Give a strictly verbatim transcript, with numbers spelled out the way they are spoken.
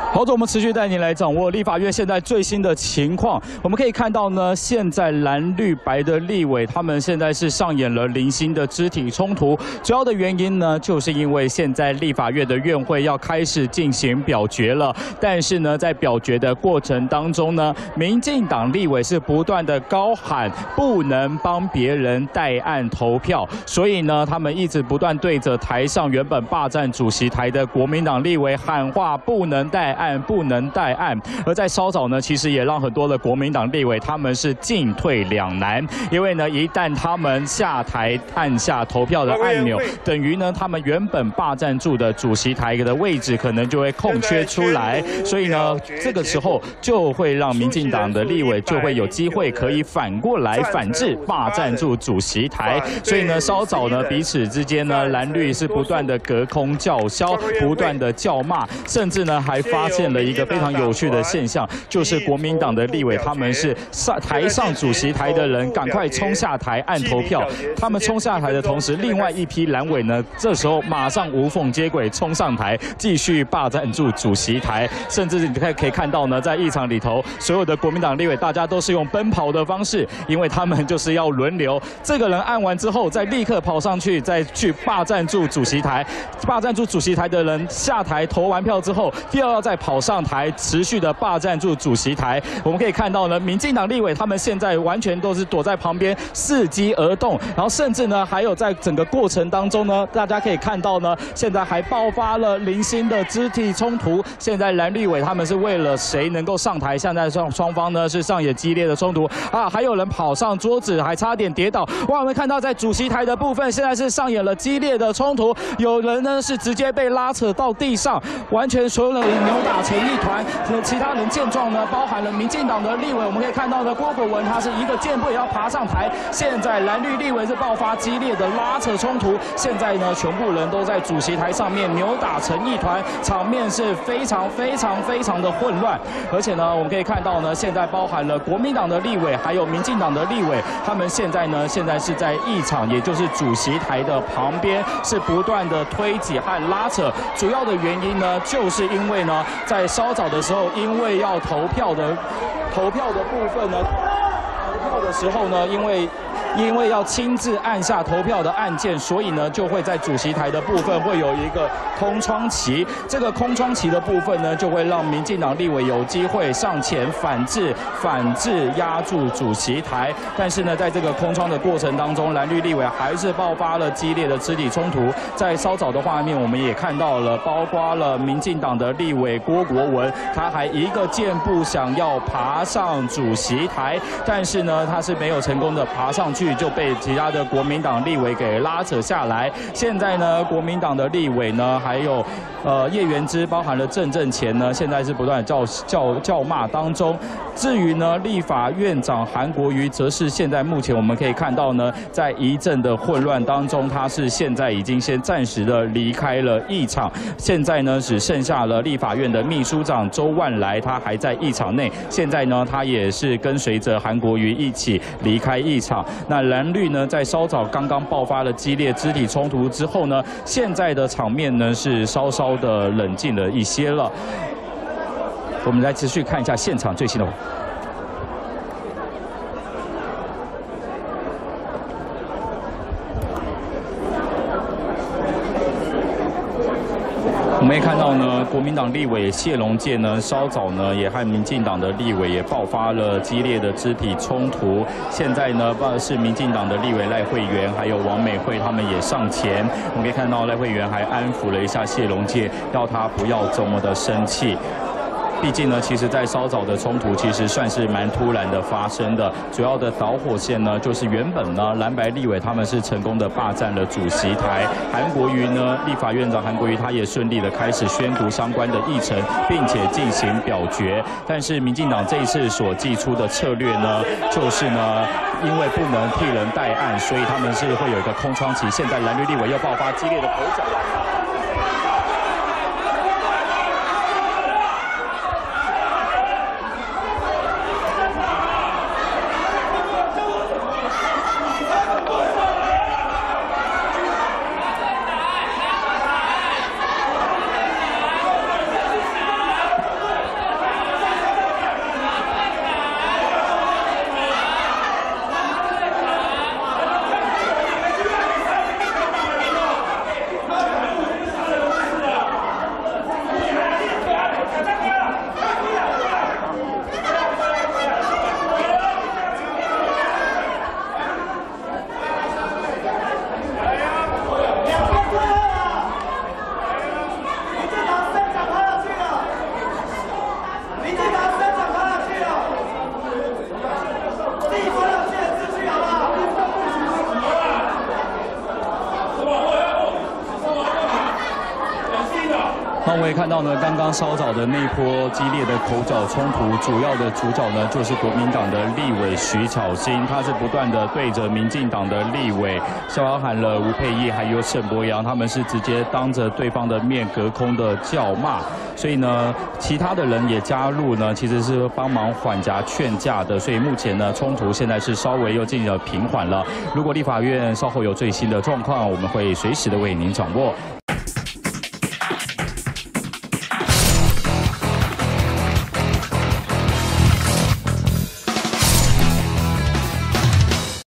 好的，我们持续带您来掌握立法院现在最新的情况。我们可以看到呢，现在蓝绿白的立委他们现在是上演了零星的肢体冲突，主要的原因呢，就是因为现在立法院的院会要开始进行表决了。但是呢，在表决的过程当中呢，民进党立委是不断的高喊不能帮别人代案投票，所以呢，他们一直不断对着台上原本霸占主席台的国民党立委喊话，不能代案。不能代案，而在稍早呢，其实也让很多的国民党立委他们是进退两难，因为呢，一旦他们下台按下投票的按钮，等于呢，他们原本霸占住的主席台的位置可能就会空缺出来，所以呢，这个时候就会让民进党的立委就会有机会可以反过来反制霸占住主席台，所以呢，稍早呢，彼此之间呢，蓝绿是不断的隔空叫嚣，不断的叫骂，甚至呢，还发现了一个非常有趣的现象，就是国民党的立委他们是上台上主席台的人赶快冲下台按投票，他们冲下台的同时，另外一批蓝委呢，这时候马上无缝接轨冲上台，继续霸占住主席台，甚至你可以看到呢，在议场里头，所有的国民党立委大家都是用奔跑的方式，因为他们就是要轮流，这个人按完之后，再立刻跑上去，再去霸占住主席台，霸占住主席台的人下台投完票之后，第二要再跑上台，持续的霸占住主席台。我们可以看到呢，民进党立委他们现在完全都是躲在旁边伺机而动，然后甚至呢，还有在整个过程当中呢，大家可以看到呢，现在还爆发了零星的肢体冲突。现在蓝立委他们是为了谁能够上台，现在双双方呢是上演激烈的冲突啊，还有人跑上桌子，还差点跌倒。哇，我们看到在主席台的部分，现在是上演了激烈的冲突，有人呢是直接被拉扯到地上，完全所有人扭打成一团。和其他人见状呢，包含了民进党的立委，我们可以看到的郭国文，他是一个箭步也要爬上台。现在蓝绿立委是爆发激烈的拉扯冲突，现在呢，全部人都在主席台上面扭打成一团，场面是非常非常非常的混乱。而且呢，我们可以看到呢，现在包含了国民党的立委，还有民进党的立委，他们现在呢，现在是在议场，也就是主席台的旁边，是不断的推挤和拉扯。主要的原因呢，就是因为呢，在稍早的时候，因为要投票的投票的部分呢，投票的时候呢，因为。因为要亲自按下投票的按键，所以呢就会在主席台的部分会有一个空窗期。这个空窗期的部分呢，就会让民进党立委有机会上前反制、反制压住主席台。但是呢，在这个空窗的过程当中，蓝绿立委还是爆发了激烈的肢体冲突。在稍早的画面，我们也看到了，包括了民进党的立委郭国文，他还一个箭步想要爬上主席台，但是呢，他是没有成功的爬上去。就被其他的国民党立委给拉扯下来。现在呢，国民党的立委呢，还有呃叶元之，包含了郑正前呢，现在是不断叫叫叫骂当中。至于呢，立法院长韩国瑜，则是现在目前我们可以看到呢，在一阵的混乱当中，他是现在已经先暂时的离开了议场。现在呢，只剩下了立法院的秘书长周万来，他还在议场内。现在呢，他也是跟随着韩国瑜一起离开议场。那蓝绿呢，在稍早刚刚爆发了激烈肢体冲突之后呢，现在的场面呢是稍稍的冷静了一些了。我们来持续看一下现场最新的。我们也看到呢，国民党立委谢龙介呢，稍早呢也和民进党的立委也爆发了激烈的肢体冲突。现在呢，不是民进党的立委赖慧媛还有王美惠他们也上前，我们可以看到赖慧媛还安抚了一下谢龙介，要他不要这么的生气。毕竟呢，其实在稍早的冲突其实算是蛮突然的发生的。主要的导火线呢，就是原本呢蓝白立委他们是成功的霸占了主席台，韩国瑜呢立法院长韩国瑜他也顺利的开始宣读相关的议程，并且进行表决。但是民进党这一次所祭出的策略呢，就是呢因为不能替人代案，所以他们是会有一个空窗期。现在蓝绿立委又爆发激烈的口角。 我也看到呢，刚刚稍早的那波激烈的口角冲突，主要的主角呢就是国民党的立委徐巧芯，他是不断的对着民进党的立委，包含了吴佩益还有沈伯洋，他们是直接当着对方的面隔空的叫骂，所以呢，其他的人也加入呢，其实是帮忙缓颊劝架的，所以目前呢，冲突现在是稍微又进行了平缓了。如果立法院稍后有最新的状况，我们会随时的为您掌握。